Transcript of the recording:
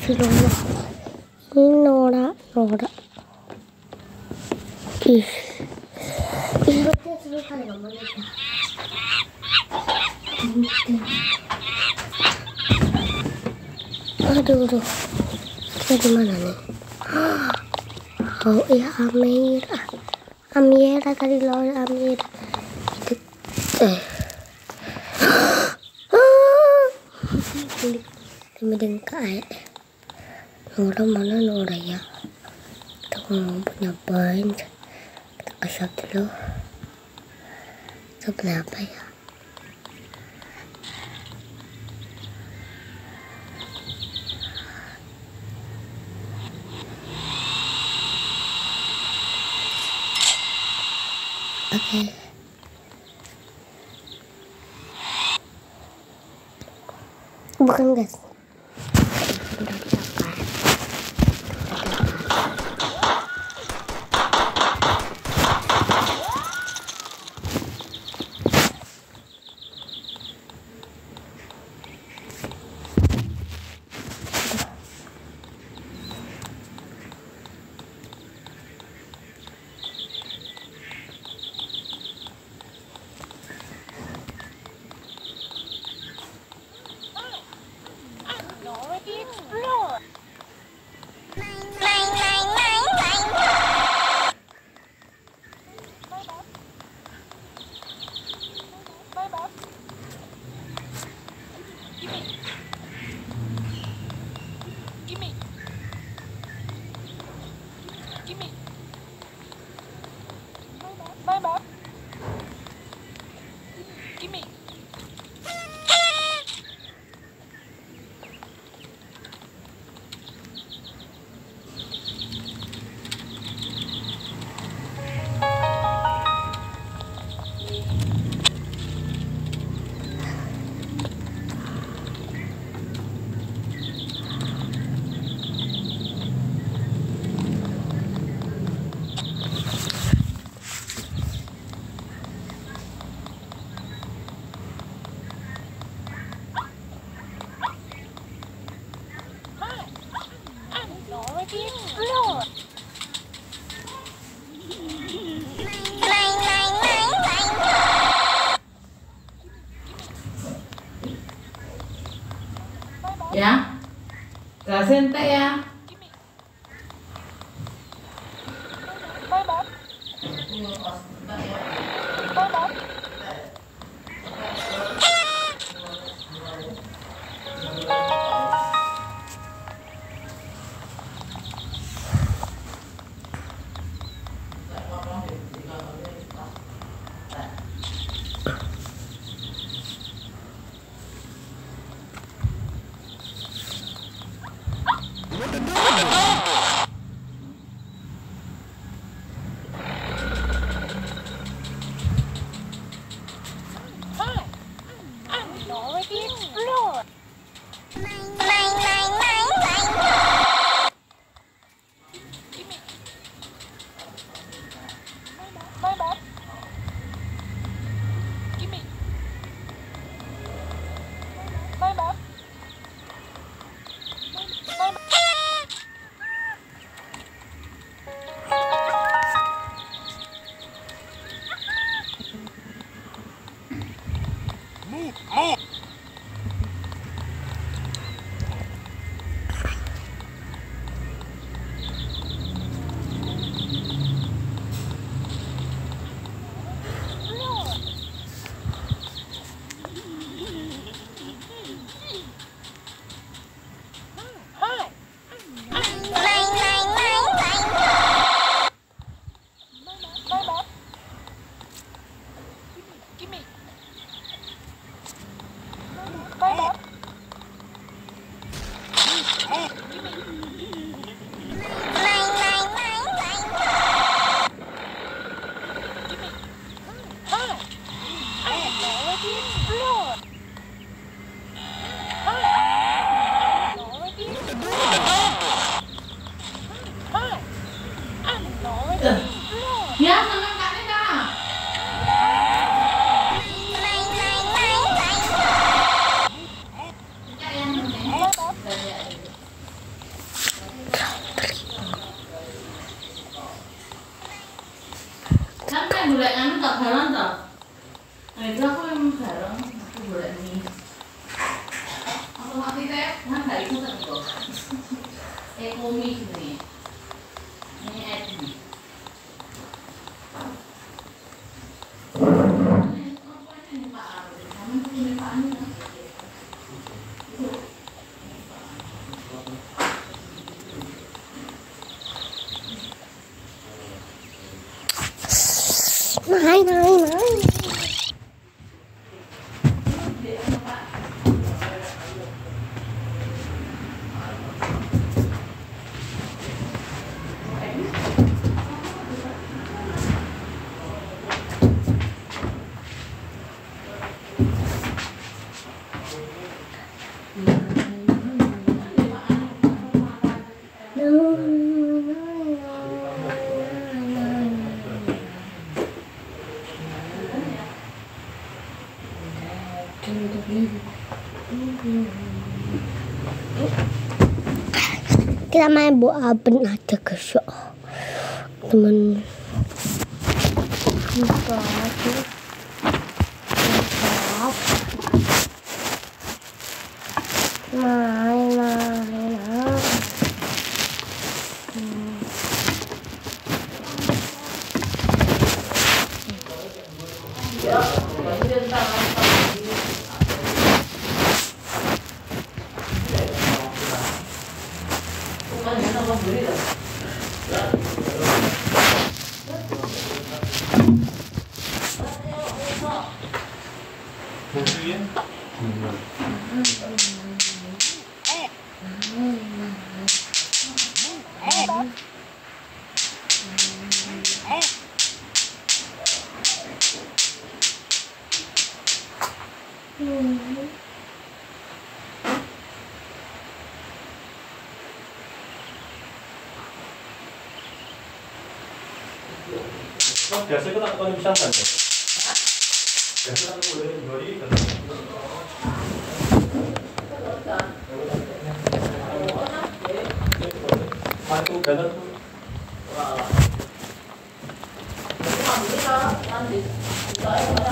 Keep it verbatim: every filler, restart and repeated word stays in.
Astagfirullah. Ini norak, norak. Ih. Ih, betul seru kali ngomongnya. Aduh, aduh. Kita di mana nih? Oh iya, Amira. Amira tadi lawan Amira. Itu eh. Kemudian kayak Nora mana Nora ya? Kita mau nyobain. Kita kasih dulu. Itu berapa ya? Oke. Okay. Bukan guys. Ya, jelasin teh ya. Ya, senang kali dah. nek golek anu tak barang ta. Nah, itu aku memang barang aku golek mie. Aku mati teh, kan gak ikut kok. Ekonomi ini. Ini Edi. Naik, naik, naik. Kita main bola aben aja guys ya temen kita main main biasanya kita tukang pisang kan? Biasanya aku boleh beli kan? Aku ganas tuh. Wah.